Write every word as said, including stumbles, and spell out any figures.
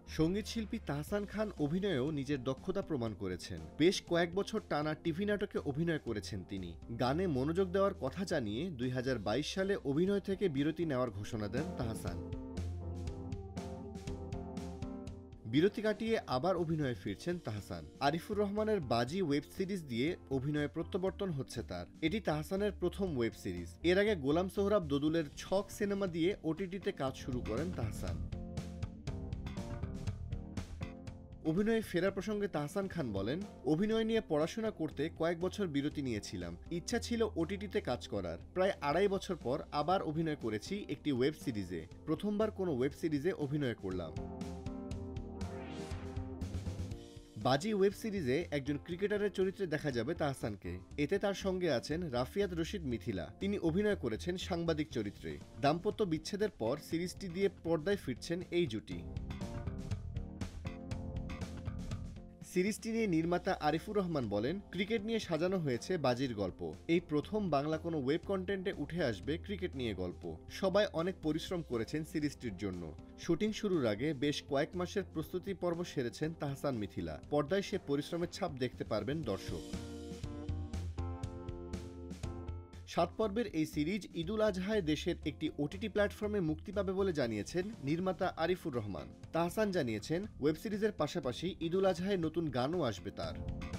সঙ্গীতশিল্পী তাহসান খান অভিনয়েও নিজের দক্ষতা প্রমাণ করেছেন। বেশ কয়েক বছর টানা টিভি নাটকে অভিনয় করেছেন তিনি। গানে মনোযোগ দেওয়ার কথা জানিয়ে দুই হাজার বাইশ সালে অভিনয় থেকে বিরতি নেওয়ার ঘোষণা দেন তাহসান। বিরতি কাটিয়ে আবার অভিনয়ে ফিরছেন তাহসান। আরিফুর রহমানের বাজি ওয়েব সিরিজ দিয়ে অভিনয়ে প্রত্যাবর্তন হচ্ছে তার। এটি তাহসানের প্রথম ওয়েব সিরিজ। এর আগে গোলাম সোহরাব দোদুলের ছক সিনেমা দিয়ে ওটিটিতে কাজ শুরু করেন তাহসান। অভিনয়ে ফেরার প্রসঙ্গে তাহসান খান বলেন, অভিনয় নিয়ে পড়াশোনা করতে কয়েক বছর বিরতি নিয়েছিলাম। ইচ্ছা ছিল ওটিটিতে কাজ করার। প্রায় আড়াই বছর পর আবার অভিনয় করেছি একটি ওয়েব সিরিজে। প্রথমবার কোনো ওয়েব সিরিজে অভিনয় করলাম। বাজি ওয়েব সিরিজে একজন ক্রিকেটারের চরিত্রে দেখা যাবে তাহসানকে। এতে তার সঙ্গে আছেন রাফিয়াত রশিদ মিথিলা। তিনি অভিনয় করেছেন সাংবাদিক চরিত্রে। দাম্পত্য বিচ্ছেদের পর সিরিজটি দিয়ে পর্দায় ফিরছেন এই জুটি। সিরিজটি নিয়ে নির্মাতা আরিফুর রহমান বলেন, ক্রিকেট নিয়ে সাজানো হয়েছে বাজির গল্প। এই প্রথম বাংলা কোনো ওয়েব কন্টেন্টে উঠে আসবে ক্রিকেট নিয়ে গল্প। সবাই অনেক পরিশ্রম করেছেন সিরিজটির জন্য। শুটিং শুরুর আগে বেশ কয়েক মাসের প্রস্তুতি পর্ব সেরেছেন তাহসান মিথিলা। পর্দায় সে পরিশ্রমের ছাপ দেখতে পারবেন দর্শক। সাত পর্বের এই সিরিজ ঈদুল আজহায় দেশের একটি ওটিটি প্ল্যাটফর্মে মুক্তি পাবে বলে জানিয়েছেন নির্মাতা আরিফুর রহমান। তাহসান জানিয়েছেন, ওয়েব সিরিজের পাশাপাশি ঈদুল আজহায় নতুন গানও আসবে তার।